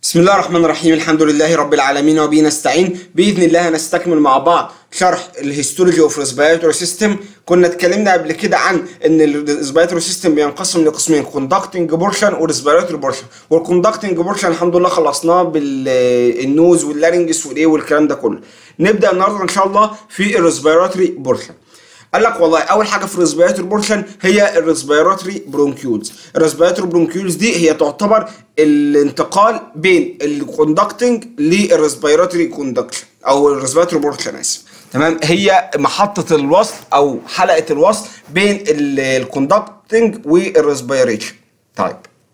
بسم الله الرحمن الرحيم. الحمد لله رب العالمين وبه نستعين. باذن الله هنستكمل مع بعض شرح الهيستولوجي اوف ريسبيراتوري سيستم. كنا اتكلمنا قبل كده عن ان الريسبيراتوري سيستم بينقسم لقسمين، كوندكتنج بورشن وريسبيراتوري بورشن. والكوندكتنج بورشن الحمد لله خلصناه بالنوز واللارنجس والايه والكلام ده كله. نبدا النهارده ان شاء الله في الريسبيراتوري بورشن. قال لك والله اول حاجه في الريسبيراتوري بورشن هي الريسبيراتوري برونكيولز. الريسبيراتوري برونكيولز دي هي تعتبر الانتقال بين الكوندكتنج للريسبيراتوري كوندكشن او الريسبيراتوري بورشن، اسف. تمام، هي محطه الوصل او حلقه الوصل بين الكوندكتنج والريسبيريشن. طيب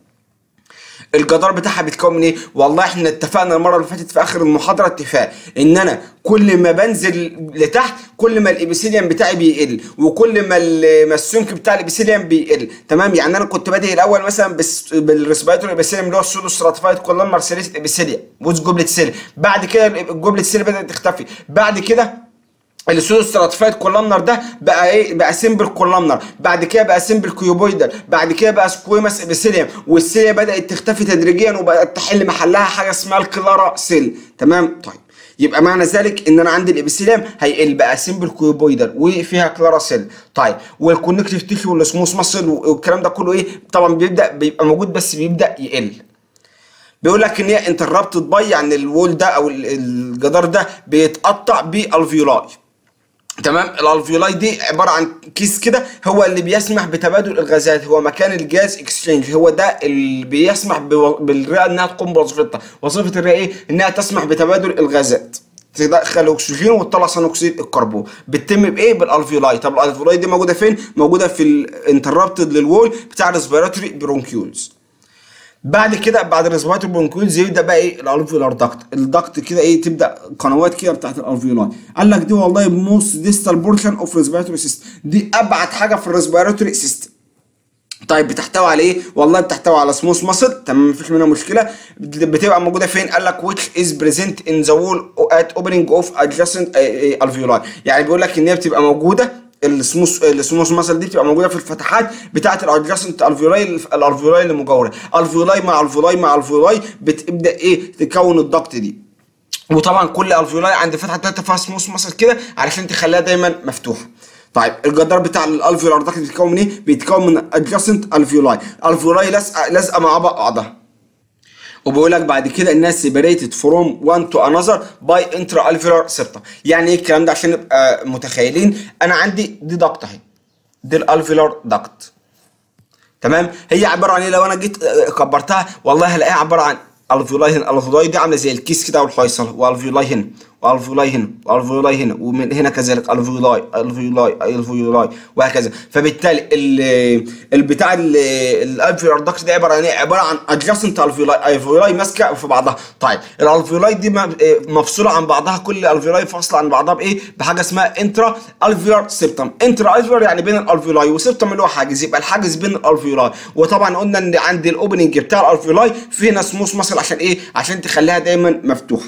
الجدار بتاعها بيتكون من ايه؟ والله احنا اتفقنا المره اللي فاتت في اخر المحاضره اتفاق ان انا كل ما بنزل لتحت كل ما الابيثيليوم بتاعي بيقل، وكل ما السمك بتاع الابيثيليوم بيقل. تمام، يعني انا كنت بادئ الاول مثلا بالريسبيراتوري ابيثيليوم اللي هو السودو ستراتيفايد كولومنر سيليتد ابيثيليوم بوز جوبلت سيل. بعد كده الجوبلت سيل بدات تختفي. بعد كده السودو ستراتيفايد كولامنر ده بقى ايه؟ بقى سيمبل كولامنر. بعد كده بقى سيمبل كيوبويدال. بعد كده بقى سكويماس ابيثيليوم، والسيليا بدات تختفي تدريجيا وبقت تحل محلها حاجه اسمها الكلارا سيل. تمام، طيب يبقى معنى ذلك ان انا عندي الابيثيليوم هيقل بقى سيمبل كيوبويدال وفيها كلارا سيل. طيب والكونكتيف تيشو والسموث ماسل والكلام ده كله ايه؟ طبعا بيبقى موجود بس بيبدا يقل. بيقول لك ان هي انتربتد باي، يعني الوول ده او الجدار ده بيتقطع بالفيولاي. تمام، الالفيولاي دي عباره عن كيس كده هو اللي بيسمح بتبادل الغازات، هو مكان الجاز اكسشينج، هو ده اللي بيسمح بالرئه انها تقوم بوظيفتها. وظيفه الرئه ايه؟ انها تسمح بتبادل الغازات، تدخل اكسجين وتطلع ثاني اكسيد الكربون. بتتم بايه؟ بالالفيولاي. طب الالفيولاي دي موجوده فين؟ موجوده في الانتربتد للوول بتاع الريسبيراتوري برونكيولز. بعد كده بعد الريسبيراتوري برونكيولز يبدا بقى ايه؟ الالفيولار داكت. الداكت كده ايه؟ تبدا قنوات كده بتاعت الالفيولاي. قال لك دي والله موست ديستال بورشن اوف ريسبيراتوري سيستم، دي ابعد حاجه في الريسبيراتوري سيستم. طيب بتحتوي على ايه؟ والله بتحتوي على سموث ماسل. تمام، مفيش منها مشكله. بتبقى موجوده فين؟ قال لك which is present in the wall at opening of adjacent alveoli. يعني بيقول لك ان هي بتبقى موجوده، السموث ماسل دي بتبقى موجوده في الفتحات بتاعه الادجاسنت الالفيولاي اللي مجاوره. الفيولاي مع الفيولاي مع الفيولاي بتبدا ايه؟ تكون الضغط دي. وطبعا كل الفيولاي عند فتحه بتاعتها فيها سموث ماسل كده علشان تخليها دايما مفتوحه. طيب الجدار بتاع الالفيولار داكت بيتكون من ايه؟ بيتكون من ادجاسنت الفيولاي. الفيولاي لازقه مع بعضها. وبيقول لك بعد كده انها سيبريتد فروم وان تو انذر باي انترا الفيولار سيبتم. يعني ايه الكلام ده عشان نبقى متخيلين؟ انا عندي دي داكت اهي، دي الالفيولار داكت. تمام، هي عباره عن ايه؟ لو انا جيت كبرتها والله هلاقيها عباره عن الفيولاي هنا. الفيولاي دي عامله زي الكيس كده والحويصله، والفيولاي هنا والفيولاي هنا والفيولاي هنا، ومن هنا كذلك الفيولاي الفيولاي الفيولاي وهكذا. فبالتالي البتاع الالفيولار داكت دي عباره عن ايه؟ عباره عن ادجاسنت الفيولاي ماسكه في بعضها. طيب الالفيولاي دي مفصوله عن بعضها، كل الفيولاي فاصله عن بعضها بايه؟ بحاجه اسمها انترا الفيولار سيبتم. انترا الفيولار يعني بين الالفيولاي، وسيبتم اللي هو حاجز، يبقى الحاجز بين الالفيولاي. وطبعا قلنا ان عند الاوبننج بتاع الالفيولاي في هنا سموث ماسل عشان ايه؟ عشان تخليها دايما مفتوحه.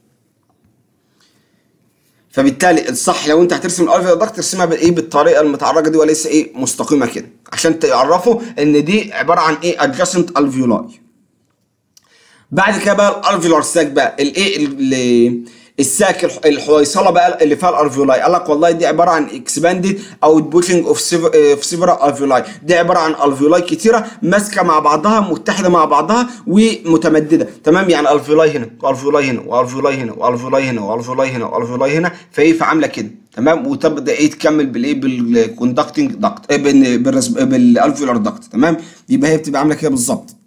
فبالتالي الصح لو انت هترسم الالفيولار داكت ترسمها بالايه؟ بالطريقه المتعرجه دي وليس ايه؟ مستقيمه كده، عشان تعرفوا ان دي عباره عن ايه؟ ادجاسنت الفيولاي. بعد كده بقى الالفيولار ساك بقى الايه؟ الساك الحويصله بقى اللي فيها الالفيولاي. قال لك والله دي عباره عن اكسباندد او بوشنج اوف سيفرال الفيولاي. دي عباره عن الفيولاي كتيره ماسكه مع بعضها، متحده مع بعضها ومتمدده. تمام، يعني الفيولاي هنا والفيولاي هنا والفيولاي هنا والفيولاي هنا والفيولاي هنا والفيولاي هنا، فايه؟ فعامله كده. تمام، وتبدا ايه؟ تكمل بالايه؟ بالكوندكتنج داكت بالالفيولار داكت. تمام، يبقى هي بتبقى عامله كده بالظبط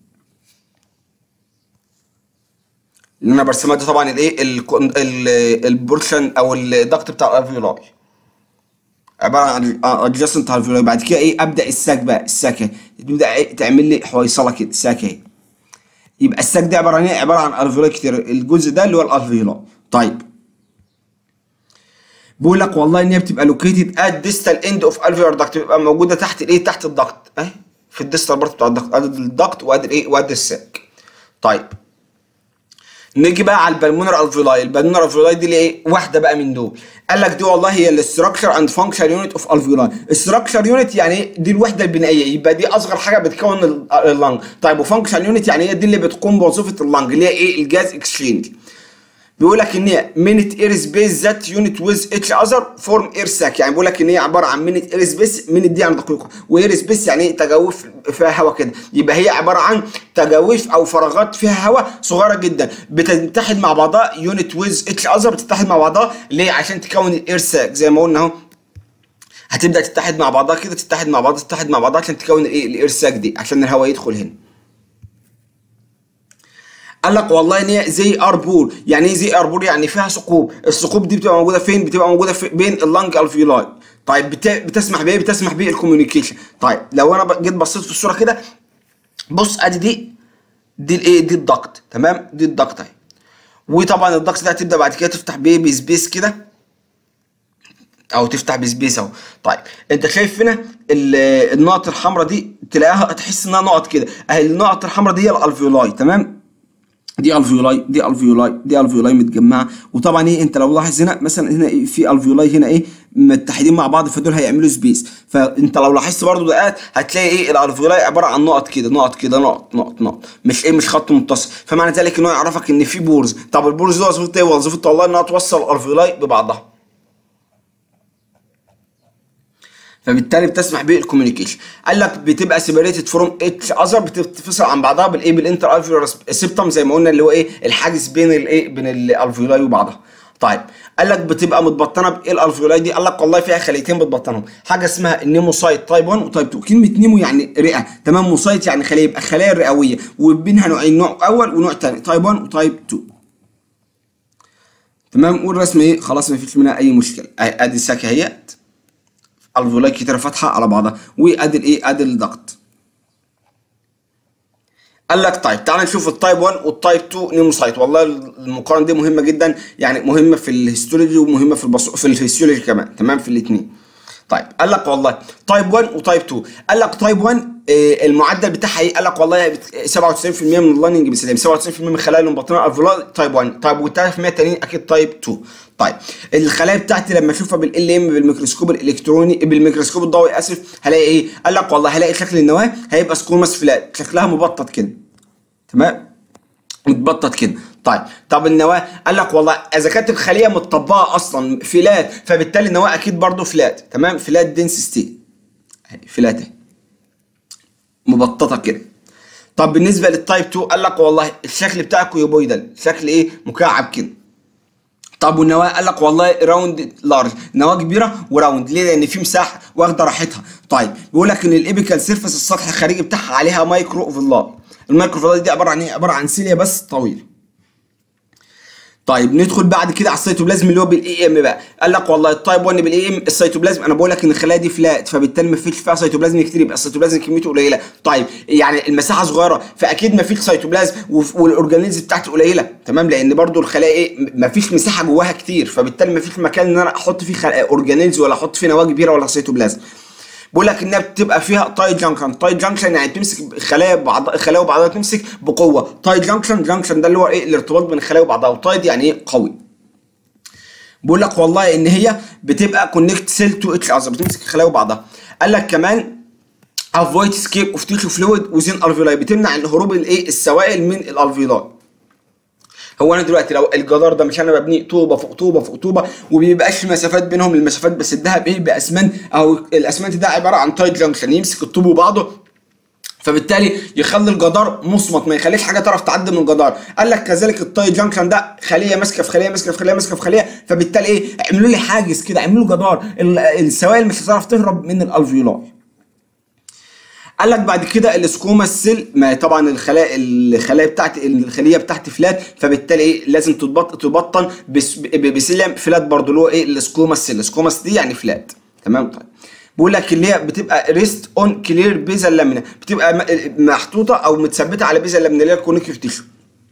اللي انا برسمها دي. طبعا الايه؟ البورشن او الدكت بتاع الالفيولاي عباره عن ادجاسنت الفيولاي. بعد كده ايه؟ ابدا الساك بقى. الساك اهي تبدا ايه؟ تعمل لي حويصله كده، ساك اهي. يبقى الساك ده عباره عن ايه؟ عباره عن الفيولاي كتير، الجزء ده اللي هو الالفيولاي. طيب بيقول لك والله ان هي بتبقى لوكيتد ات ديستال اند اوف الفيولار داكت، بتبقى موجوده تحت الايه؟ تحت الدكت اهي، في الديستال بارت بتاع الدكت. ادي الدكت وادي الايه؟ وادي الساك. طيب نيجي بقى على البلمونر الفيولاي. البلمونر الفيولاي دي اللي ايه؟ واحده بقى من دول. قال لك دي والله هي الاستراكشر اند فانكشن يونت اوف الفيولاي. استراكشر يونت يعني ايه؟ دي الوحده البنائيه، يبقى دي اصغر حاجه بتكون اللنج. طيب وفانكشن يونت يعني هي دي اللي بتقوم بوظيفه اللنج اللي هي ايه؟ الجاز اكسشينج. بيقول لك ان هي مينت اير سبيس ذات يونت ويز اتش اذر فورم اير ساك. يعني بيقول لك ان هي عباره عن مينت اير سبيس، مينت دي يعني دقيقه، واير سبيس يعني ايه؟ تجاويف فيها هواء كده. يبقى هي عباره عن تجاويف او فراغات فيها هواء صغيره جدا بتتحد مع بعضها. يونت ويز اتش اذر بتتحد مع بعضها ليه؟ عشان تكون الاير ساك زي ما قلنا اهو. هتبدا تتحد مع بعضها كده، تتحد مع بعضها، تتحد مع بعضها عشان تكون الايه؟ الاير ساك دي عشان الهواء يدخل هنا. قال لك والله ان هي زي اربول. يعني ايه زي اربول؟ يعني فيها ثقوب. الثقوب دي بتبقى موجوده فين؟ بتبقى موجوده بين اللنج الفيولاي. طيب بتسمح بايه؟ بتسمح بالكوميونيكيشن. طيب لو انا جيت بصيت في الصوره كده، بص ادي دي الايه؟ دي الضغط. تمام؟ دي الضغط اهي. وطبعا الضغط ده هتبدا بعد كده تفتح بايه؟ بسبيس كده، او تفتح بسبيس اهو. طيب انت شايف هنا النقط الحمراء دي تلاقيها تحس انها نقط كده اهي. النقط الحمراء دي هي الالفيولاي. تمام؟ دي الفيولاي، دي الفيولاي، دي الفيولاي متجمعه. وطبعا ايه؟ انت لو لاحظ هنا مثلا هنا إيه؟ في الفيولاي هنا ايه؟ متحدين مع بعض، فدول هيعملوا سبيس. فانت لو لاحظت برضو دقات هتلاقي ايه؟ الفيولاي عباره عن نقط كده، نقط كده، نقط نقط نقط، مش ايه؟ مش خط متصل. فمعنى ذلك ان هو يعرفك ان في بورز. طب البورز دي وظيفته ايه؟ وظيفته والله انها توصل الفيولاي ببعضها، فبالتالي بتسمح بالكوميونيكيشن. قال لك بتبقى سيبريتد فروم اتش اذر، بتتفصل عن بعضها بالايه؟ بالانتر الفيولار سيبتم زي ما قلنا اللي هو ايه؟ الحاجز بين الايه؟ بين الالفيولاي وبعضها. طيب قال لك بتبقى متبطنه بايه الالفيولاي دي؟ قال لك والله فيها خليتين بتبطنهم، حاجه اسمها النيموسايت تايب 1 وتايب 2. كلمه نيمو يعني رئه، تمام؟ موسايت يعني خليه، يبقى الخلايا الرئويه، وبينها نوعين، نوع اول ونوع ثاني، تايب 1 وتايب 2. تمام؟ والرسمه ايه؟ خلاص ما فيش منها اي مشكله. ادي الساكه اهيت، الفيولاي كتير فاتحه على بعضها، وادي الايه؟ ادي الضغط. قال لك طيب تعال نشوف التايب 1 والتايب 2 نيموسايت. والله المقارنه دي مهمه جدا، يعني مهمه في الهيستولوجي ومهمه في الفسيولوجي كمان. تمام؟ في الاثنين. طيب قال لك والله تايب 1 وتايب 2. قال لك تايب 1 المعدل بتاعها ايه؟ قال لك والله 97% من اللاننج بيسلم، 97% من الخلايا اللي مبطنه الفيولاي تايب 1. طيب وال3% التانيين اكيد تايب 2. طيب الخلايا بتاعتي لما اشوفها بالال ام بالميكروسكوب الالكتروني بالميكروسكوب الضوئي اسف، هلاقي ايه؟ قال لك والله هلاقي شكل النواه هيبقى سكوماس فلات، شكلها مبطط كده. تمام؟ متبطط كده. طب النواه قال لك والله اذا كانت الخليه متطبقه اصلا فلات، فبالتالي النواه اكيد برضو فلات. تمام؟ فلات دنسيتي فلات اهي مبططه كده. طب بالنسبه للتايب 2 قال لك والله الشكل بتاعه كيوبويدال، شكل ايه؟ مكعب كده. طب والنواه قال لك والله راوند لارج، نواه كبيره وراوند. ليه؟ لان في مساحه واخده راحتها. طيب بيقول لك ان الابيكال سيرفيس السطح الخارجي بتاعها عليها مايكرو فيلاي. المايكرو فيلاي دي عباره عن ايه؟ عباره عن سيليا بس طويله. طيب ندخل بعد كده على السيتوبلازم اللي هو بالاي ام بقى. قال لك والله التايب 1 بالاي ام السيتوبلازم، انا بقول لك ان الخلايا دي فلات، فبالتالي ما فيش فيها سيتوبلازم كتير، يبقى السيتوبلازم كميته قليله. طيب يعني المساحه صغيره، فاكيد ما فيش سيتوبلازم، والاورجانيزم بتاعتي قليله. تمام؟ لان برضو الخلايا ايه؟ ما فيش مساحه جواها كتير، فبالتالي ما فيش مكان ان انا احط فيه اورجانيزم ولا احط فيه نواه كبيره ولا سيتوبلازم. بقول لك انها بتبقى فيها تايت جانكشن. تايت جانكشن يعني بتمسك الخلايا الخلايا وبعضها تمسك بقوه. تايت جانكشن، جانكشن ده اللي هو ايه؟ الارتباط بين الخلايا وبعضها، وتايت يعني ايه؟ قوي. بقول لك والله ان هي بتبقى كونكت سيل تو اتش اذر، بتمسك الخلايا وبعضها. قال لك كمان افويد سكيب اوف تيشو فلويد وزين الفيولاي، بتمنع هروب الايه؟ السوائل من الالفيولاي. هو انا دلوقتي لو الجدار ده مش انا ببنيه طوبه فوق طوبه فوق طوبه وبيبقاش مسافات بينهم، المسافات بسدها بايه؟ باسمنت، او الاسمنت ده عباره عن تايت جانكشن يمسك الطوب وبعضه، فبالتالي يخلي الجدار مصمت، ما يخليش حاجه تعرف تعدي من الجدار. قال لك كذلك التايت جانكشن ده خليه ماسكه في خليه ماسكه في خليه ماسكه في خليه، فبالتالي ايه؟ اعملوا لي حاجز كده، اعملوا له جدار، السوائل مش هتعرف تهرب من الالفيولاي. قال لك بعد كده السكوما سيل، ما طبعا الخلايا بتاعت الخليه بتاعت فلات، فبالتالي ايه؟ لازم تبطن بسلم فلات برضه اللي هو ايه؟ السكوما سيل. السكوما دي يعني فلات. تمام؟ طيب بيقول لك اللي هي بتبقى ريست اون كلير بيزا لامينا، بتبقى محطوطه او متثبته على بيزا لامينا اللي هي الكونكتيف تيشو.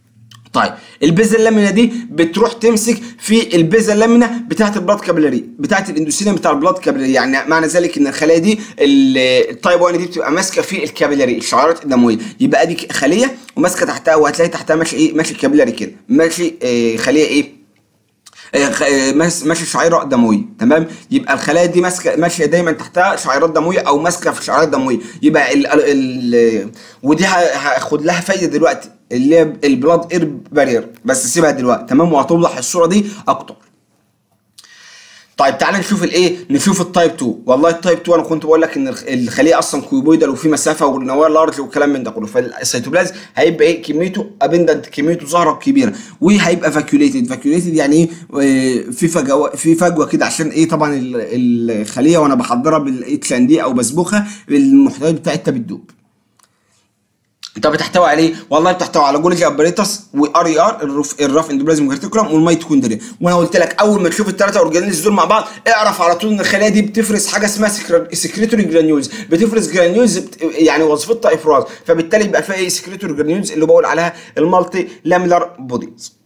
طيب البيزا اللامينا دي بتروح تمسك في البيزا اللامينا بتاعت البلاد كابيلاري، بتاعت الاندوثيليوم بتاع البلاد كابيلاري. يعني معنى ذلك ان الخلايا دي التايب 1 دي بتبقى ماسكه في الكابيلاري، الشعيرات الدمويه. يبقى ادي خليه وماسكه تحتها، وهتلاقي تحتها ماشي ايه، ماشي الكابيلاري كده، ماشي خليه ايه، ماشي شعيره دمويه. تمام، يبقى الخلايا دي ماسكه ماشيه دايما تحتها شعيرات دمويه او ماسكه في شعيرات دمويه. يبقى ودي هاخد لها فايده دلوقتي اللي هي البلاد اير بارير، بس سيبها دلوقتي. تمام، وهتوضح الصوره دي اكتر. طيب تعالى نشوف الايه، نشوف التايب 2. والله التايب 2 انا كنت بقول لك ان الخليه اصلا كيوبويدال وفي مسافه والنواه لارج والكلام من ده كله، فالسيتوبلازم هيبقى ايه، كميته ابندنت، كميته ظاهره كبيره، وهيبقى فاكيوليتد. فاكيوليتد يعني ايه، في فجوه كده، عشان ايه، طبعا الخليه وانا بحضرها بالاتش ان دي او بسبخها المحتويات بتاعتها بتدوب. طب بتحتوي عليه؟ والله بتحتوي على جولجي اباريتس وار اي ار الراف اندوبلازم ريتيكولم والميتوكوندريا. وانا قلت لك اول ما تشوف الثلاثه اورجانيلز دول مع بعض اعرف على طول ان الخلايا دي بتفرز حاجه اسمها سكريتوري جرانيولز، بتفرز جرانيولز يعني وظيفتها افراز، فبالتالي يبقى فيها ايه، سكريتوري جرانيولز اللي بقول عليها المالتي لاميلر بوديز.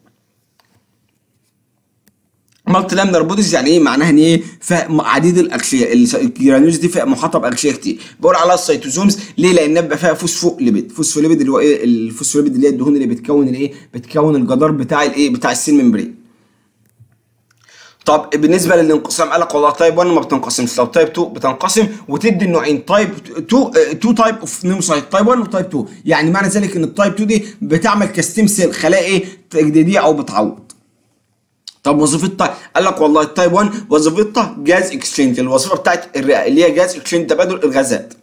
مالتي لاميلر بوديز يعني ايه، معناها ان ايه، عديد الاغشيه. الجرانيولز دي فيها محاطه باغشيه كتير. بقول عليها السيتوزومز ليه؟ لان بيبقى فيها فوسفوليبيد. فوسفوليبيد اللي هو ايه، الفوسفوليبيد اللي هي الدهون اللي بتكون الايه، بتكون الجدار بتاع الايه، بتاع السيل ممبرين. طب بالنسبه للانقسام قال لك والله تايب 1 ما بتنقسمش، طب تايب 2 بتنقسم وتدي النوعين، تايب 2 تايب اوف نيوموسايت، تايب 1 وتايب 2. يعني معنى ذلك ان التايب 2 دي بتعمل كستيم سيل، خلايا ايه، تجديديه او بتعوض. طب وظيفتها قال لك والله التايب 1 وظيفتها جاز اكسشينج، الوظيفه بتاعت الرئه اللي هي جاز اكسشينج، تبادل الغازات.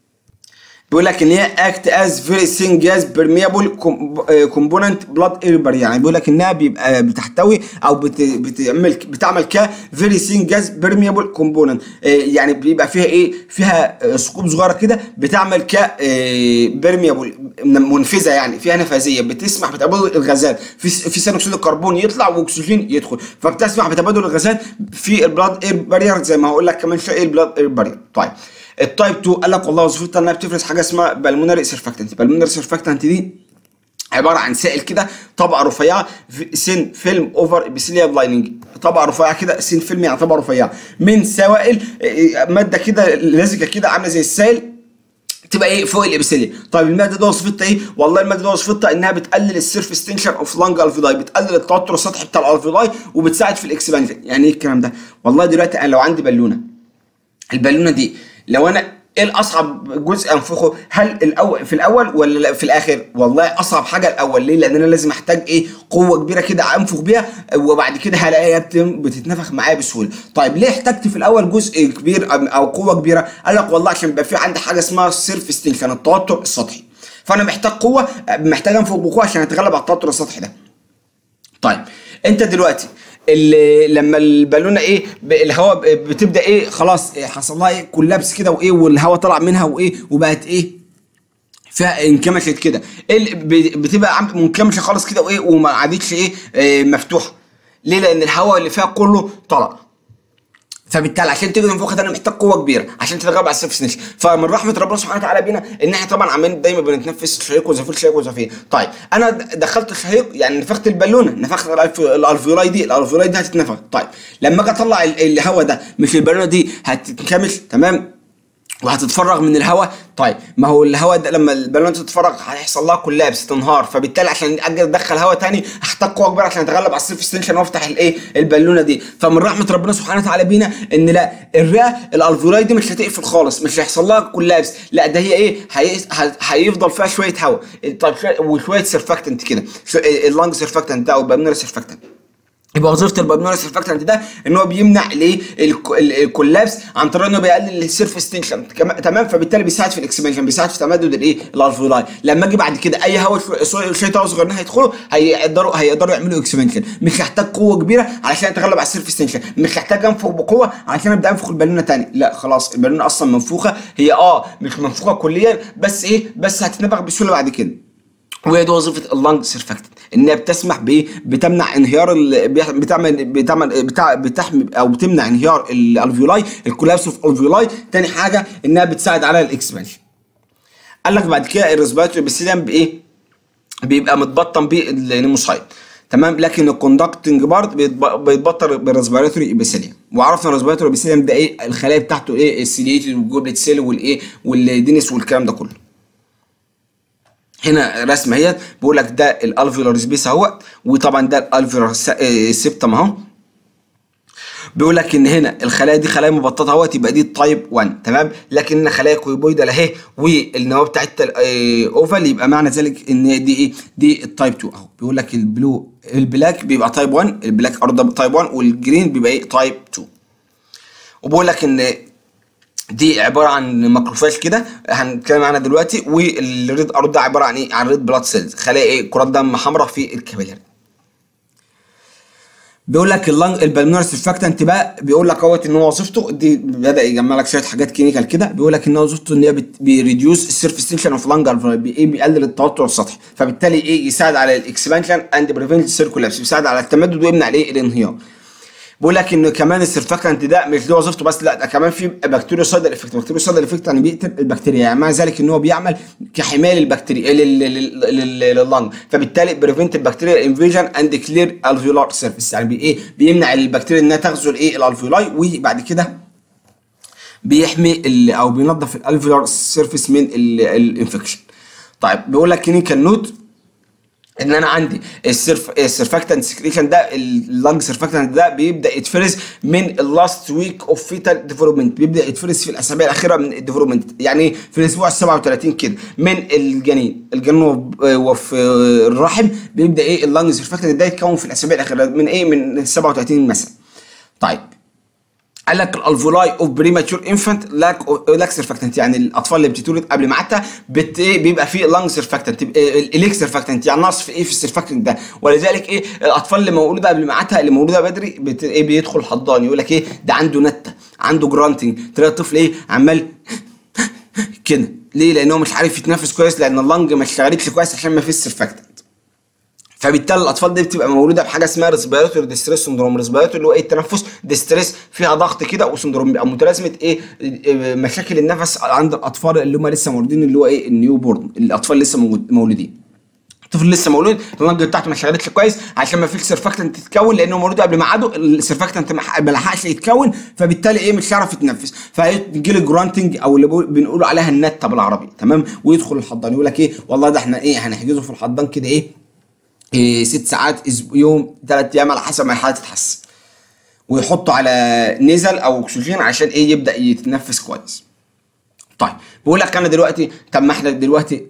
بيقول لك ان هي اكت از فيري ثين جاز بيرميبل كومبوننت بلاد اير بارير. يعني بيقول لك انها بيبقى بتحتوي او بتعمل ك فيري ثين جاز بيرميبل كومبوننت، يعني بيبقى فيها ايه، فيها ثقوب صغيره كده بتعمل ك بيرميبل منفذه، يعني فيها نفاذيه بتسمح بتبادل الغازات، في ثاني اكسيد الكربون يطلع واكسجين يدخل، فبتسمح بتبادل الغازات في البلاد اير بارير، زي ما هقول لك كمان شويه البلاد اير بارير. طيب التايب 2 قال لك والله وظيفتها انها بتفرز حاجه اسمها بالمونري سيرفاكتنت. بالمونري سيرفاكتنت دي عباره عن سائل كده، طبقه رفيعه سين فيلم اوفر ابيثيليال لايننج، طبقه رفيعه كده، سين فيلم يعني طبقه رفيعه من سوائل، ماده كده لزجه كده عامله زي السائل تبقى ايه فوق الابيثيليا. طيب الماده دي وظيفتها ايه؟ والله الماده دي وظيفتها انها بتقلل السيرفيس تنشن اوف لانج الفيلاي، بتقلل التوتر السطحي بتاع الالفيلاي وبتساعد في الاكسبانجن. يعني ايه الكلام ده؟ والله دلوقتي انا لو عندي بالونه، البالونه دي لو انا ايه الاصعب جزء انفخه؟ هل في الاول ولا في الاخر؟ والله اصعب حاجه الاول. ليه؟ لان انا لازم احتاج ايه، قوه كبيره كده انفخ بيها، وبعد كده هلاقيها بتتنفخ معايا بسهوله. طيب ليه احتجت في الاول جزء كبير او قوه كبيره؟ قال لك والله عشان يبقى في عندي حاجه اسمها سيرفيس تنشن، التوتر السطحي، فانا محتاج قوه، محتاج انفخ بقوه عشان اتغلب على التوتر السطحي ده. طيب انت دلوقتي لما البالونه ايه، الهواء بتبدا ايه، خلاص حصل لها ايه، كولابس كده وايه، والهواء طلع منها وايه، وبقت ايه، فيها انكمشت كده، بتبقى منكمشه خالص كده وايه، وما عادتش ايه مفتوحه. ليه؟ لان الهواء اللي فيها كله طلع. فبالتالي عشان تقدر تنفخها انا محتاج قوه كبيره عشان تتغلب على السيرفس نيشن. فمن رحمه ربنا سبحانه وتعالى بينا ان احنا طبعا عمالين دايما بنتنفس شهيق وزفير، شهيق وزفير. طيب انا دخلت الشهيق يعني نفخت البالونه، نفخت الالفيولاي دي، الالفيولاي دي هتتنفخ. طيب لما اجي اطلع الهواء ده، مش البالونه دي هتتكمش تمام وهتتفرغ من الهواء؟ طيب ما هو الهواء ده لما البالونه تتفرغ هيحصل لها كولابس، تنهار. فبالتالي عشان اجي ادخل هواء تاني هحتاج قوه كبيره عشان اتغلب على السيرفيس تنشن وافتح الايه، البالونه دي. فمن رحمه ربنا سبحانه وتعالى بينا ان لا، الرئه الالفيولاي دي مش هتقفل خالص، مش هيحصل لها كولابس، لا ده هي ايه، هيفضل فيها شويه هواء. طيب وشويه سيرفاكتنت كده، اللانج سيرفاكتنت ده او البالمونري سيرفاكتنت. يبقى وظيفه البالمونري سيرفاكتنت ده ان هو بيمنع الايه، الكولابس عن طريق انه بيقلل السيرفيس تنشن تمام. فبالتالي بيساعد في الاكسبانشن، بيساعد في تمدد الايه، الالفيولاي. لما اجي بعد كده اي هواء شويه هواء صغيرين هيدخلوا، هيقدروا يعملوا اكسبانشن. مش هحتاج قوه كبيره علشان اتغلب على السيرفيس تنشن، مش هحتاج انفخ بقوه علشان ابدا انفخ البالونه ثاني، لا خلاص البالونه اصلا منفوخه، هي مش منفوخه كليا بس ايه، بس هتتنفخ بسهوله بعد كده. وهي دي وظيفه اللانج سيرفاكتنت، انها بتسمح بايه، بتمنع انهيار بتحمي او بتمنع انهيار الالفيولاي، الكولابس اوف الفيولاي. تاني حاجه انها بتساعد على الاكسبانشن. قال لك بعد كده الريسبيراتوري ابيثيليوم بايه، بيبقى متبطن بالنيموسايت، تمام. لكن الكوندكتنج بارت بيتبطن بالريسبيراتوري ابيثيليوم. وعرفنا الريسبيراتوري ابيثيليوم ده ايه الخلايا بتاعته ايه السيليتد والجوبلت سيل والايه والدينس والكلام ده كله. هنا رسمه اهي بيقول لك ده الالفيولار سبيس اهوت، وطبعا ده الالفيولار سيبتم اهو. بيقول لك ان هنا الخلايا دي خلايا مبططه اهوت، يبقى دي تايب 1، تمام. لكن هنا خلايا كويبويدال اهي والنواه بتاعتها اوفال، يبقى معنى ذلك ان دي ايه دي التايب 2 اهو. بيقول لك البلاك بيبقى تايب 1، البلاك ارض تايب 1، والجرين بيبقى ايه تايب 2. وبيقول لك ان دي عباره عن ماكروفاج كده هنتكلم عنها دلوقتي، والريد ارض ده عباره عن ايه عن ريد بلاد سيلز، خلايا ايه كرات دم حمراء في الكابيلاري. بيقول لك البلمونري سيرفاكتنت بقى، بيقول لك اهوت ان هو وظيفته دي بدا يجمع لك شويه حاجات كلينيكال كده. بيقول لك ان هو وظيفته ان هي بيريديوس السيرفيس تنشن اوف لانج، بيقلل التوتر السطحي، فبالتالي ايه يساعد على الاكسبانشن اند بريفنت سيركولابس، بيساعد على التمدد ويمنع ايه الانهيار. بيقول لك ان كمان السيرفاكتنت ده مش له وظيفته بس، لا ده كمان في بكتيريوسايدال افكت. بكتيريوسايدال افكت يعني بيقتل البكتيريا، يعني مع ذلك ان هو بيعمل كحمايه للبكتيريا لللنج، فبالتالي بريفنت البكتيريا انفيجن اند كلير الفيولار سيرفيس، يعني ايه بيمنع البكتيريا انها تغزو الايه الالفيولاي، وبعد كده بيحمي او بينظف الالفيولار سيرفيس من الانفكشن. طيب بيقول لك كلينيكال نوت ان انا عندي السيرفاكتنت سكريشن ده، اللنج سيرفاكتنت ده بيبدا يتفرز من اللاست ويك اوف فيتال ديفلوبمنت، بيبدا يتفرز في الاسابيع الاخيره من الديفلوبمنت، يعني في الاسبوع 37 كده من الجنين وفي الرحم بيبدا ايه اللنج سيرفاكتنت ده يتكون في الاسابيع الاخيره من ايه من 37 مثلا. طيب قال لك الالفولاي اوف بريماتشور انفانت لاك سيرفاكتنت، يعني الاطفال اللي بتتولد قبل ميعادها بيبقى فيه لانج سيرفاكتنت، اليك سيرفاكتنت، يعني نقص في ايه في السيرفاكتنت ده. ولذلك ايه الاطفال اللي مولوده قبل ميعادها اللي مولوده بدري ايه بيدخل حضان، يقول لك ايه ده عنده نته، عنده جرانتنج، تلاقي الطفل ايه عمال كده. ليه؟ لانه مش عارف يتنفس كويس، لان اللنج ما اشتغلتش كويس عشان ما فيش سيرفاكتنت. فبالتالي الاطفال دي بتبقى مولوده بحاجه اسمها ريسبيراتوري ديستريس سندروم. ريسبيراتوري اللي هو ايه التنفس، ديستريس فيها ضغط كده، وسندروم بيبقى متلازمه ايه مشاكل النفس عند الاطفال اللي هم لسه مولودين، اللي هو ايه النيو بورن، الاطفال لسه مولودين. الطفل لسه مولود اللنج بتاعته ما اشتغلتش كويس عشان ما فيش سيرفاكتنت تتكون، لانه مولود قبل ميعاده السيرفاكتنت ما لحقش يتكون، فبالتالي ايه مش هيعرف يتنفس، فيجي له جرانتنج او اللي بنقول عليها النته بالعربي، تمام. ويدخل الحضان يقول لك ايه والله ده احنا ايه هنحجزه في الحضان كده ايه 6 ساعات يوم 3 ايام على حسب ما الحاله تتحسن، ويحطه على نزل او اكسجين عشان ايه يبدا يتنفس كويس. طيب بيقول لك انا دلوقتي، طب ما احنا دلوقتي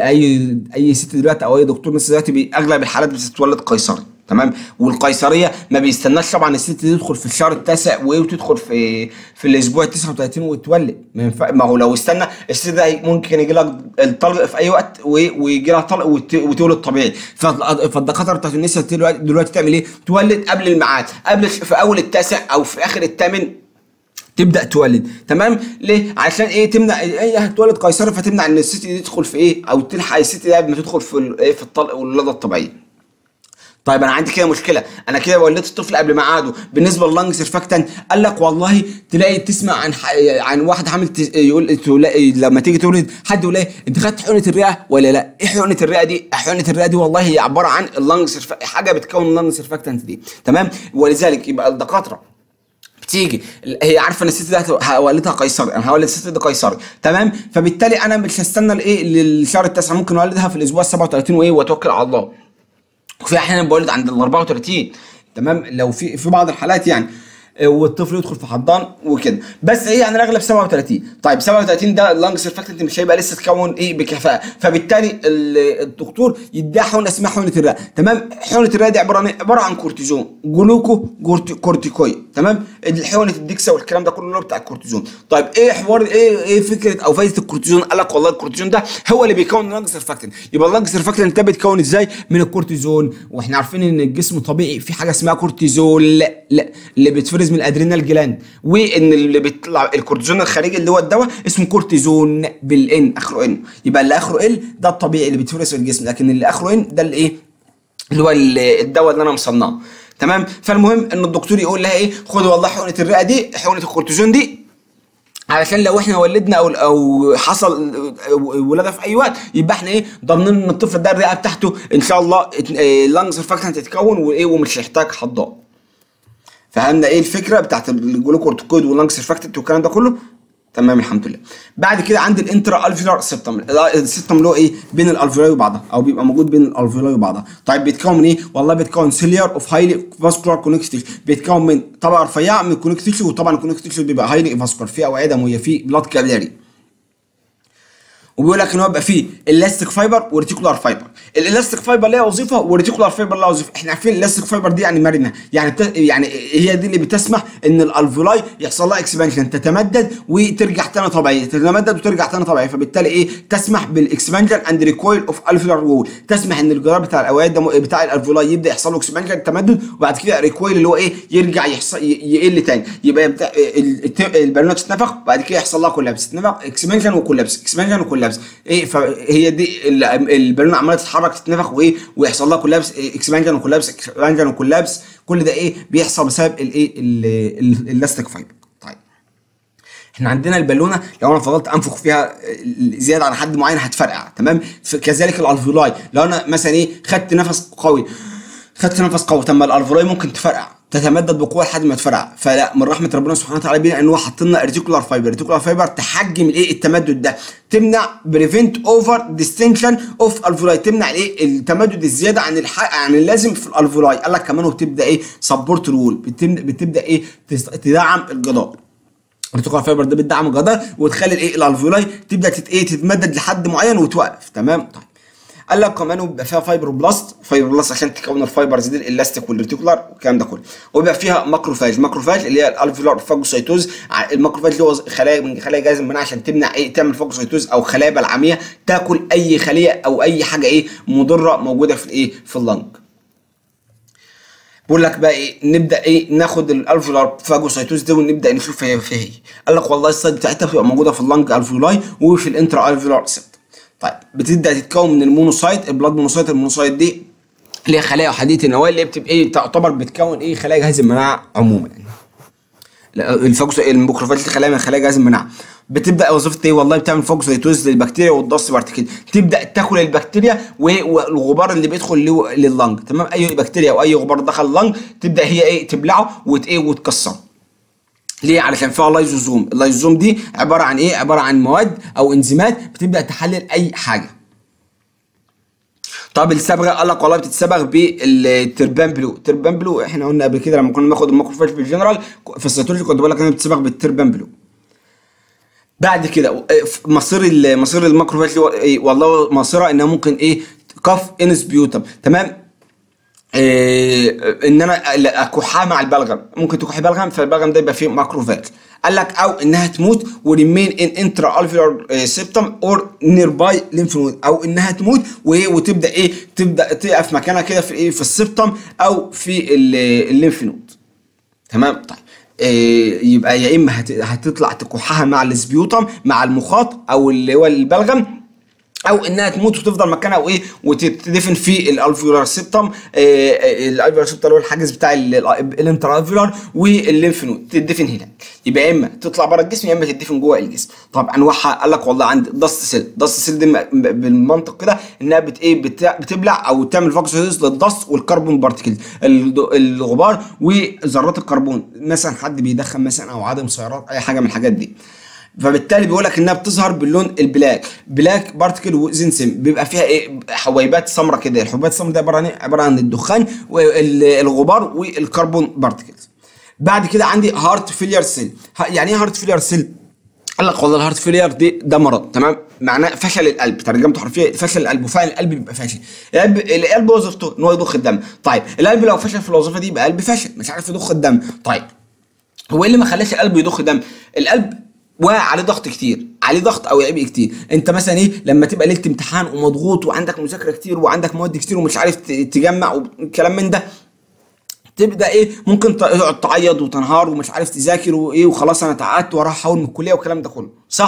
اي ست دلوقتي او اي دكتور نسا دلوقتي اغلب الحالات بتتولد قيصري، تمام. والقيصريه ما بيستناش طبعا الست دي تدخل في الشهر التاسع وتدخل في الاسبوع 39 وتولد، ما هو لو استنى الست ده ممكن يجي لها الطلق في اي وقت ويجي لها طلق وتولد طبيعي. فالدكاتره بتاعت النساء دلوقتي تعمل ايه؟ تولد قبل الميعاد، في اول التاسع او في اخر الثامن تبدا تولد، تمام. ليه؟ عشان ايه تمنع هي هتولد قيصري، فتمنع ان الست دي تدخل في ايه او تلحق الست دي قبل ما تدخل في الطلق والولاده الطبيعيه. طيب انا عندي كده مشكله، انا كده ولدت الطفل قبل ميعاده. بالنسبه لللنج سيرفاكتنت قال لك والله تلاقي تسمع عن واحد حامل يقول لما تيجي تولد حد يقول انت خدت حقنه الرئه ولا لا؟ ايه حقنه الرئه دي؟ حقنه الرئه دي والله هي عباره عن اللنج حاجه بتكون اللنج سيرفاكتنت دي، تمام. ولذلك يبقى الدكاتره تيجي هي عارفه ان الست دي هولدها قيصري، انا هولد الست دي قيصري، تمام. فبالتالي انا مش هستنى الايه للشهر التاسع، ممكن اولدها في الاسبوع 37 وايه واتوكل على الله. وفي احيانا بولد عند ال 34، تمام، لو في بعض الحالات يعني، والطفل يدخل في حضان وكده، بس ايه يعني الاغلب 37. طيب 37 ده اللنج سيرفاكتنت مش هيبقى لسه تكون ايه بكفاءه، فبالتالي الدكتور يديها حقنه اسمها حقنه الرئه، تمام. حقنه الرئه دي عباره عن كورتيزون كورتيكويد، تمام. حقنه الدكسا والكلام ده كله بتاع الكورتيزون. طيب ايه حوار ايه فكره او فايده الكورتيزون؟ قال لك والله الكورتيزون ده هو اللي بيكون اللنج سيرفاكتنت. يبقى اللنج سيرفاكتنت ده بيتكون ازاي؟ من الكورتيزون، واحنا عارفين ان الجسم طبيعي في حاجه اسمها كورتيزول لا اللي بيتفرز من الادرينال جلاند، وان اللي بيطلع الكورتيزون الخارجي اللي هو الدواء اسمه كورتيزون بالان اخره ان، يبقى اللي اخره ال ده الطبيعي اللي بيتفرز في الجسم، لكن اللي اخره ان ده الايه اللي هو الدواء اللي انا مصنعه، تمام. فالمهم ان الدكتور يقول لها ايه خدي والله حقنه الرئه دي، حقنه الكورتيزون دي علشان لو احنا ولدنا او حصل ولاده في اي وقت يبقى احنا ايه ضامنين ان الطفل ده الرئه بتاعته ان شاء الله اللانج سيرفاكتنت تتكون وايه ومش هيحتاج حضان. فهمنا ايه الفكره بتاعت الجلوكورتيكويد واللانج سيرفاكتنت والكلام ده كله؟ تمام الحمد لله. بعد كده عندي الانترا الفيولار سيبتم، السيبتم اللي هو ايه بين الالفيولاي وبعضها او بيبقى موجود بين الالفيولاي وبعضها. طيب بيتكون من ايه؟ والله بيتكون سيليار اوف هايلي فاسكولار كونكتيف، بيتكون من طبقه رفيعه من الكونكتيف، وطبعا الكونكتيف بيبقى هايلي فاسكولار فيه اوعيه دمويه فيه بلاد كابيلاري. وبيقول لك ان هو بيبقى فيه الاستيك فايبر وريتيكولار فايبر. الالاستيك فايبر ليها وظيفه والريتيكولار فايبر لها وظيفه. احنا عارفين الاستيك فايبر دي يعني مرنه، يعني هي دي اللي بتسمح ان الالفولاي يحصل لها اكسبانشن، تتمدد وترجع تاني طبيعيه، تتمدد وترجع تاني طبيعيه، فبالتالي ايه تسمح بالاكسبانشن اند ريكويل اوف الفولار وول، تسمح ان الجدار بتاع الاوعيه بتاع الالفولاي يبدا يحصل له اكسبانشن تمدد، وبعد كده ريكويل اللي هو ايه يرجع يقل تاني، يبقى البالونه تتنفخ وبعد كده يحصل لها كولابس، تتنفخ اكسبانشن وكولابس، اكسبانشن وكولابس ايه. فهي دي البالونه عماله تتحرك تتنفخ وايه ويحصل لها كولابس، اكسبانشن وكولابس، اكسبانشن وكولابس، كل ده ايه بيحصل بسبب الايه الاستيك فايبر. طيب احنا عندنا البالونه لو انا فضلت انفخ فيها زياده عن حد معين هتفرقع، تمام. كذلك الالفيولاي لو انا مثلا ايه خدت نفس قوي طب ما الالفيولاي ممكن تفرقع تتمدد بقوه لحد ما تفرقع. فلا من رحمه ربنا سبحانه وتعالى بينا ان هو حط لنا ريتيكولار فايبر تحجم الايه التمدد ده، تمنع بريفنت اوفر ديستنشن اوف الفولاي، تمنع الايه التمدد الزياده عن اللازم في الالفولاي. قال لك كمان وبتبدا ايه سبورت رول، بتبدا ايه تدعم الجدار. الريتيكولار فايبر ده بتدعم الجدار وتخلي الايه الالفولاي تبدا تتمدد لحد معين وتوقف، تمام. طيب قال لك كمان وبيبقى فيها فايبروبلاست عشان تكون الفايبرز دي الالاستيك والريتيكولار والكلام ده كله، وبيبقى فيها ماكروفاج اللي هي الالفيولار فاجوسايتوز. الماكروفاج اللي هو خلايا من خلايا جهاز المناعه عشان تمنع ايه تعمل فاجوسايتوز او خلايا بلعميه تاكل اي خليه او اي حاجه ايه مضره موجوده في الايه في اللنج. بقول لك بقى ايه نبدا ايه ناخد الالفيولار فاجوسايتوز دي ونبدا نشوف هي فيها ايه. قال لك والله السايد بتاعتها بتبقى موجوده في اللنج الفيولاي وفي الانترا الفيولار سيبتم. طيب بتبدا تتكون من المونوسايت، البلاد المونوسايت دي اللي هي خلايا احاديه النواه اللي بتبقى ايه تعتبر بتكون ايه خلايا جهاز المناعه عموما. الميكروفاج دي خلايا من خلايا جهاز المناعه. بتبدا وظيفتها ايه؟ والله بتعمل فاجوسايتوز للبكتيريا والدست بارتيكل، تبدا تاكل البكتيريا والغبار اللي بيدخل لللنج، تمام. اي بكتيريا او اي غبار دخل اللنج تبدا هي ايه تبلعه وتكسره. ليه؟ علشان فيها لايزوزوم. اللايزوزوم دي عباره عن ايه؟ عباره عن مواد او انزيمات بتبدا تحلل اي حاجه. طب الصبغه قال لك والله بتتصبغ بالتربان بلو. التربان بلو احنا قلنا قبل كده لما كنا بناخد الماكروفاج في الجنرال في السيتولوجي كنت بقول لك انها بتتصبغ بالتربان بلو. بعد كده مصير الماكروفاج ايه؟ والله مصيرها انها ممكن ايه كف انسبيوتم، تمام. ان انا اكحها مع البلغم، ممكن تكحي بلغم فالبلغم ده يبقى فيه ماكروفاج. قال لك او انها تموت وريمين ان انترا الفيولار سيبتم اور نير باي ليمف نود، او انها تموت وتبدا ايه تبدا تقف مكانها كده في ايه في السيبتم او في الليمف نود، تمام. طيب يبقى يا اما هتطلع تكحها مع السبيوتم مع المخاط او اللي هو البلغم، او انها تموت وتفضل مكانها وايه وتدفن في الالفيولار سيبتم. الالفيولار سيبتم اللي هو الحاجز بتاع الانترالفيولار والليمف نود تدفن هنا. يبقى يا اما تطلع بره الجسم يا اما تدفن جوه الجسم. طب انواعها قال لك والله عندي دست سيل دي بالمنطق كده انها بتبلع او تعمل فاجوسايتوز للدست والكربون بارتيكلز الغبار وذرات الكربون، مثلا حد بيدخن مثلا او عدم سيارات اي حاجه من الحاجات دي. فبالتالي بيقول لك انها بتظهر باللون بلاك بارتيكل وزنسم، بيبقى فيها ايه حويبات سمراء كده. الحويبات السمراء دي عباره عن الدخان والغبار والكربون بارتيكلز. بعد كده عندي هارت فيلير سيل. يعني ايه هارت فيلير سيل؟ قال لك والله الهارت فيلير ده مرض، تمام. معناه فشل القلب، ترجمته حرفيا فشل القلب، وفعلا القلب بيبقى فاشل. القلب وظيفته ان هو يضخ الدم. طيب القلب لو فشل في الوظيفه دي يبقى قلب فاشل مش عارف يضخ الدم. طيب هو ايه اللي ما خلاش القلب يضخ دم؟ القلب وعليه ضغط كتير، عليه ضغط او عبء كتير. انت مثلا ايه لما تبقى ليله امتحان ومضغوط وعندك مذاكره كتير وعندك مواد كتير ومش عارف تجمع والكلام من ده، تبدا ايه ممكن تقعد تعيط وتنهار ومش عارف تذاكر وايه وخلاص انا اتعقدت وراح احول من الكليه والكلام ده كله، صح؟